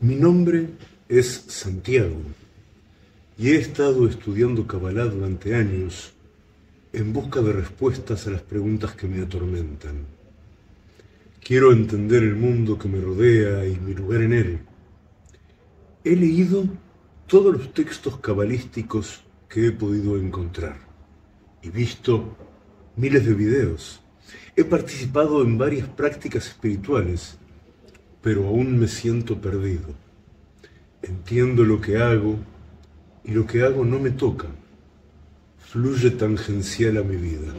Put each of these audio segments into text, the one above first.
Mi nombre es Santiago y he estado estudiando Kabbalah durante años en busca de respuestas a las preguntas que me atormentan. Quiero entender el mundo que me rodea y mi lugar en él. He leído todos los textos cabalísticos que he podido encontrar y visto miles de videos. He participado en varias prácticas espirituales, pero aún me siento perdido. Entiendo lo que hago y lo que hago no me toca. Fluye tangencial a mi vida.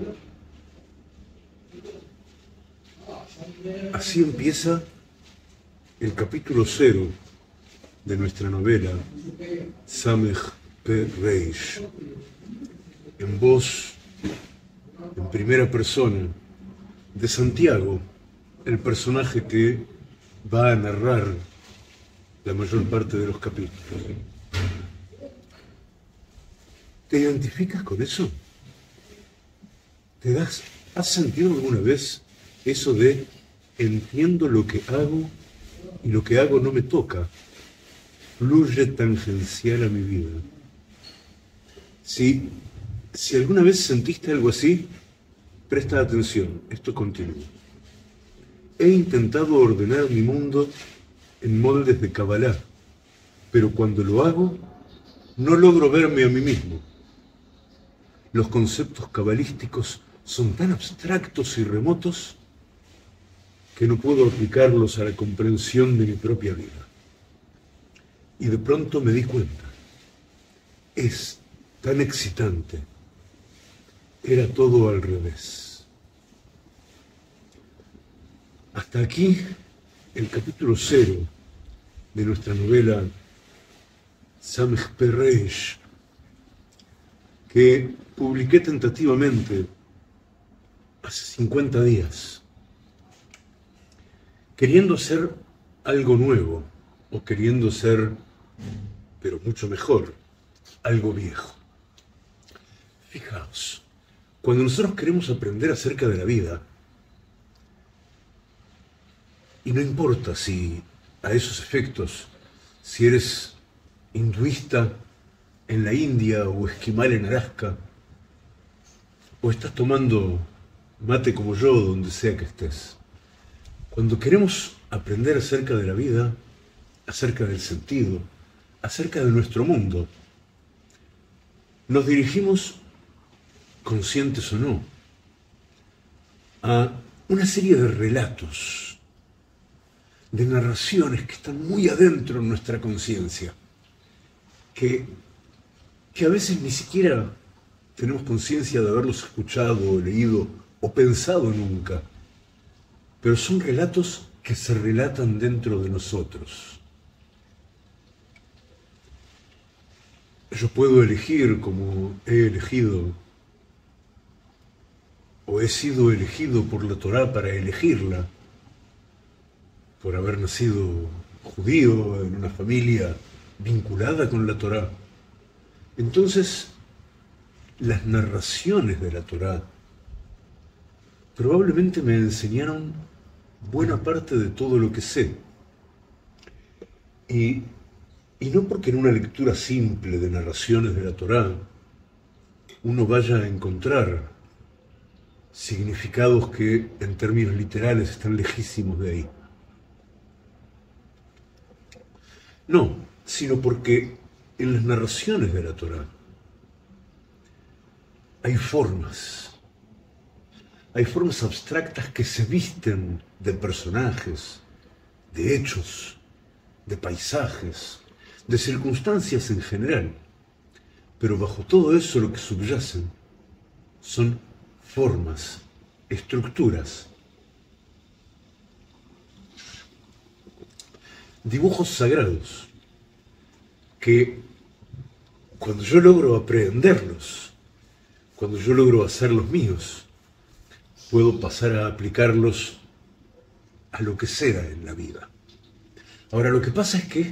Así empieza el capítulo 0 de nuestra novela Samech Pe Reish, en voz, en primera persona, de Santiago, el personaje que va a narrar la mayor parte de los capítulos. ¿Te identificas con eso? ¿Has sentido alguna vez eso de entiendo lo que hago y lo que hago no me toca? Fluye tangencial a mi vida. Si alguna vez sentiste algo así, presta atención, esto continúa. He intentado ordenar mi mundo en moldes de Kabbalah, pero cuando lo hago, no logro verme a mí mismo. Los conceptos cabalísticos son tan abstractos y remotos que no puedo aplicarlos a la comprensión de mi propia vida. Y de pronto me di cuenta. Es tan excitante. Era todo al revés. Hasta aquí el capítulo 0 de nuestra novela Samech Pe Reish, que publiqué tentativamente hace 50 días, queriendo hacer algo nuevo, o queriendo ser, pero mucho mejor, algo viejo. Fijaos, cuando nosotros queremos aprender acerca de la vida, y no importa si a esos efectos, si eres hinduista en la India o esquimal en Alaska, o estás tomando mate como yo donde sea que estés, cuando queremos aprender acerca de la vida, acerca del sentido, acerca de nuestro mundo, nos dirigimos, conscientes o no, a una serie de relatos, de narraciones que están muy adentro en nuestra conciencia, que a veces ni siquiera tenemos conciencia de haberlos escuchado, o leído o pensado nunca, pero son relatos que se relatan dentro de nosotros. Yo puedo elegir como he elegido, o he sido elegido por la Torá para elegirla, por haber nacido judío en una familia vinculada con la Torá. Entonces, las narraciones de la Torá probablemente me enseñaron buena parte de todo lo que sé. Y no porque en una lectura simple de narraciones de la Torá uno vaya a encontrar significados que en términos literales están lejísimos de ahí. No, sino porque en las narraciones de la Torá hay formas abstractas que se visten de personajes, de hechos, de paisajes, de circunstancias en general, pero bajo todo eso lo que subyacen son formas, estructuras, dibujos sagrados que cuando yo logro aprehenderlos, cuando yo logro hacerlos míos, puedo pasar a aplicarlos a lo que sea en la vida. Ahora, lo que pasa es que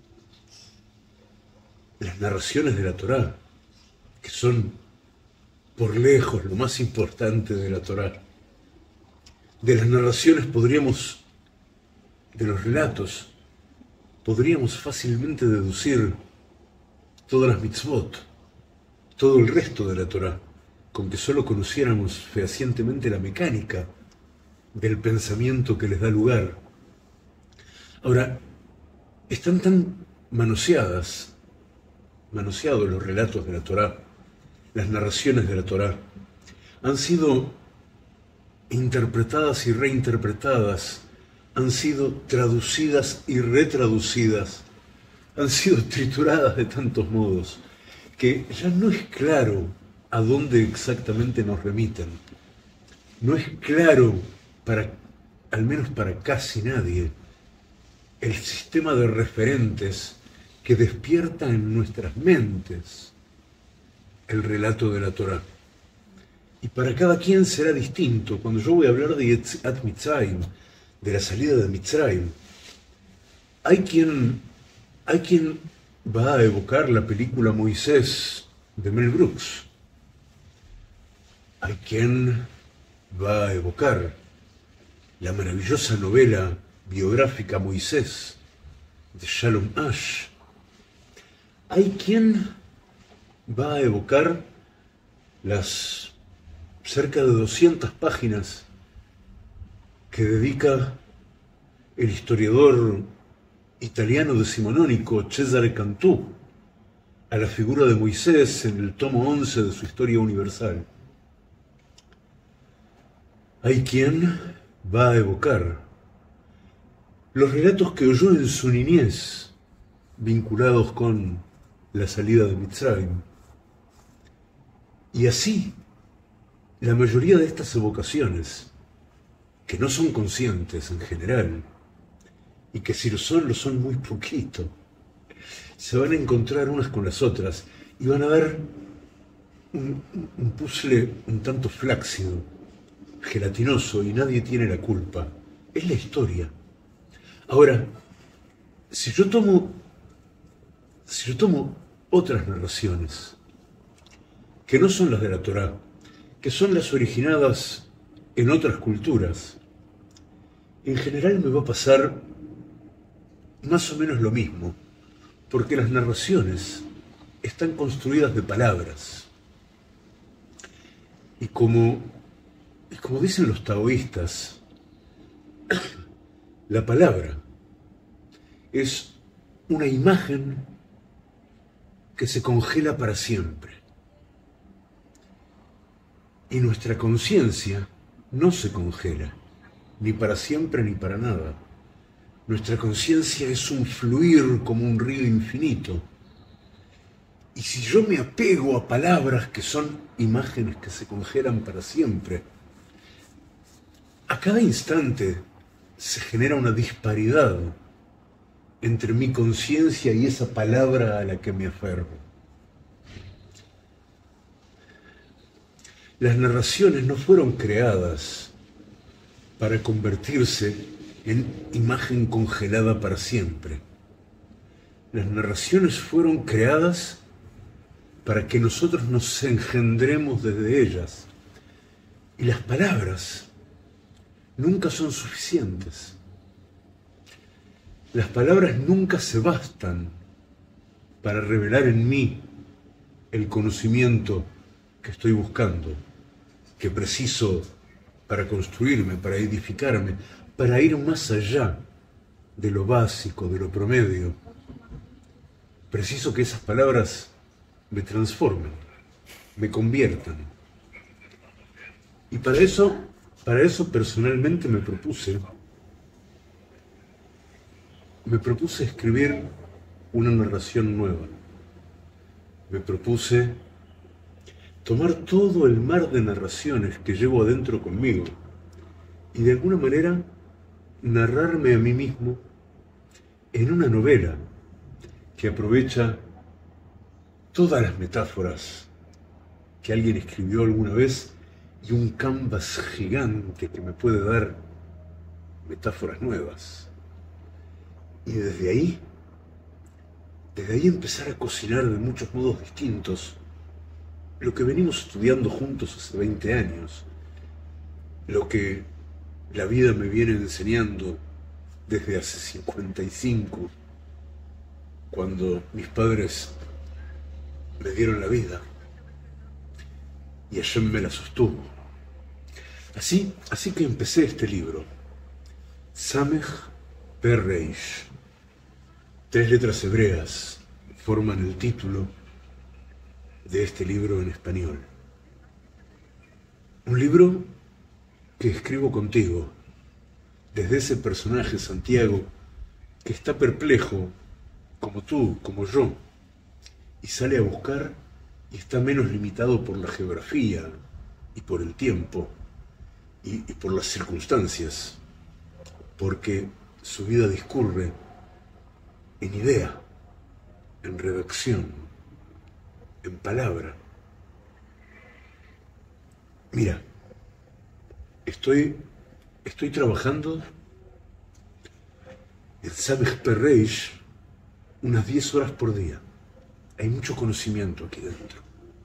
las narraciones de la Torá, que son por lejos lo más importante de la Torá, de las narraciones de los relatos, podríamos fácilmente deducir todas las mitzvot, todo el resto de la Torá, con que solo conociéramos fehacientemente la mecánica del pensamiento que les da lugar. Ahora, están tan manoseados los relatos de la Torá, las narraciones de la Torá, han sido interpretadas y reinterpretadas, han sido traducidas y retraducidas, han sido trituradas de tantos modos, que ya no es claro a dónde exactamente nos remiten. No es claro, al menos para casi nadie, el sistema de referentes que despierta en nuestras mentes el relato de la Torá. Y para cada quien será distinto. Cuando yo voy a hablar de Yetziat Mitzrayim, de la salida de Mitzrayim, hay quien va a evocar la película Moisés de Mel Brooks. Hay quien va a evocar la maravillosa novela biográfica Moisés de Shalom Ash. Hay quien va a evocar las cerca de 200 páginas que dedica el historiador italiano decimonónico Cesare Cantù a la figura de Moisés en el tomo 11 de su Historia Universal. Hay quien va a evocar los relatos que oyó en su niñez vinculados con la salida de Mitzrayim. Y así, la mayoría de estas evocaciones, que no son conscientes en general, y que si lo son muy poquito, se van a encontrar unas con las otras y van a ver un puzzle un tanto flácido, gelatinoso, y nadie tiene la culpa. Es la historia. Ahora, si yo tomo otras narraciones, que no son las de la Torá, que son las originadas en otras culturas, en general me va a pasar más o menos lo mismo, porque las narraciones están construidas de palabras. Y como dicen los taoístas, la palabra es una imagen que se congela para siempre. Y nuestra conciencia no se congela, ni para siempre ni para nada. Nuestra conciencia es un fluir como un río infinito. Y si yo me apego a palabras que son imágenes que se congelan para siempre, a cada instante se genera una disparidad entre mi conciencia y esa palabra a la que me aferro. Las narraciones no fueron creadas para convertirse en imagen congelada para siempre. Las narraciones fueron creadas para que nosotros nos engendremos desde ellas. Y las palabras nunca son suficientes. Las palabras nunca se bastan para revelar en mí el conocimiento que estoy buscando, que preciso para construirme, para edificarme, para ir más allá de lo básico, de lo promedio. Preciso que esas palabras me transformen, me conviertan. Y para eso personalmente me propuse escribir una narración nueva. Me propuse tomar todo el mar de narraciones que llevo adentro conmigo y de alguna manera narrarme a mí mismo en una novela que aprovecha todas las metáforas que alguien escribió alguna vez y un canvas gigante que me puede dar metáforas nuevas. Y desde ahí empezar a cocinar de muchos modos distintos lo que venimos estudiando juntos hace 20 años, lo que la vida me viene enseñando desde hace 55, cuando mis padres me dieron la vida y Hashem me la sostuvo. Así que empecé este libro, Samech Pereish. 3 letras hebreas forman el título de este libro en español. Un libro que escribo contigo, desde ese personaje, Santiago, que está perplejo, como tú, como yo, y sale a buscar y está menos limitado por la geografía y por el tiempo y por las circunstancias, porque su vida discurre en idea, en redacción, en palabra. Mira, estoy trabajando en Samech Pereish unas 10 horas por día. Hay mucho conocimiento aquí dentro.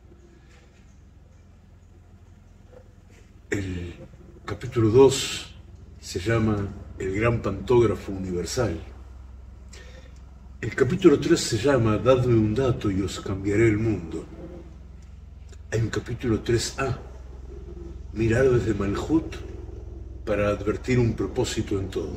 El capítulo 2 se llama El Gran Pantógrafo Universal. El capítulo 3 se llama Dadme un dato y os cambiaré el mundo. Hay un capítulo 3a, Mirar desde Malhut para advertir un propósito en todo.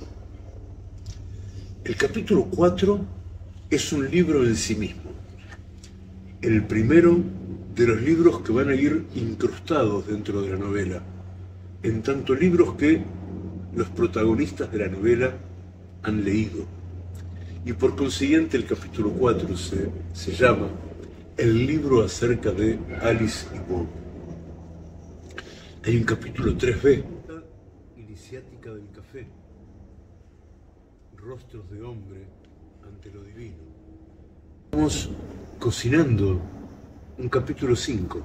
El capítulo 4 es un libro en sí mismo. El primero de los libros que van a ir incrustados dentro de la novela, en tanto libros que los protagonistas de la novela han leído. Y por consiguiente el capítulo 4 se llama El libro acerca de Alice y Bob. Hay un capítulo 3b, Iniciática del café, Rostros de hombre ante lo divino. Estamos cocinando un capítulo 5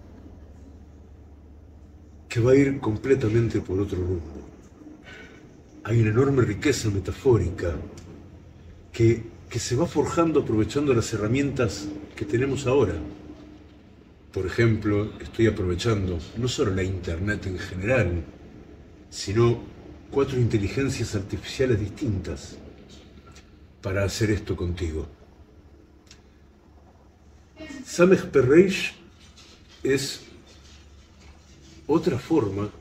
que va a ir completamente por otro rumbo. Hay una enorme riqueza metafórica que se va forjando aprovechando las herramientas que tenemos ahora. Por ejemplo, estoy aprovechando no solo la Internet en general, sino 4 inteligencias artificiales distintas para hacer esto contigo. Samech Pereish es otra forma,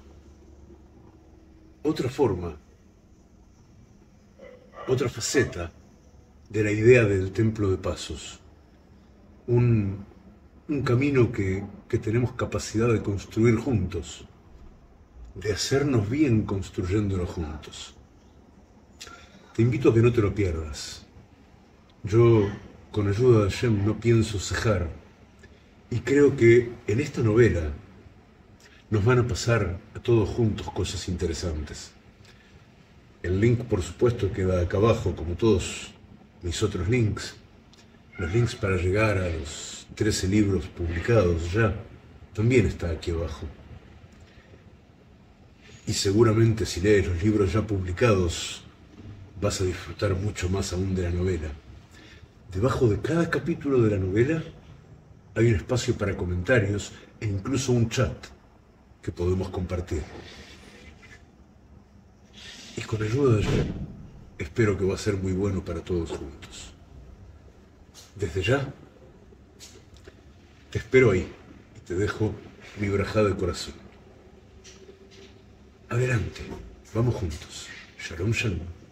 otra faceta de la idea del templo de pasos. Un camino que tenemos capacidad de construir juntos, de hacernos bien construyéndolo juntos. Te invito a que no te lo pierdas. Yo, con ayuda de Hashem, no pienso cejar, y creo que en esta novela nos van a pasar a todos juntos cosas interesantes. El link, por supuesto, queda acá abajo, como todos mis otros links. Los links para llegar a los 13 libros publicados ya, también está aquí abajo. Y seguramente si lees los libros ya publicados, vas a disfrutar mucho más aún de la novela. Debajo de cada capítulo de la novela hay un espacio para comentarios e incluso un chat que podemos compartir. Y con ayuda de Hashem, espero que va a ser muy bueno para todos juntos. Desde ya, te espero ahí y te dejo mi brajá de corazón. Adelante, vamos juntos. Shalom, shalom.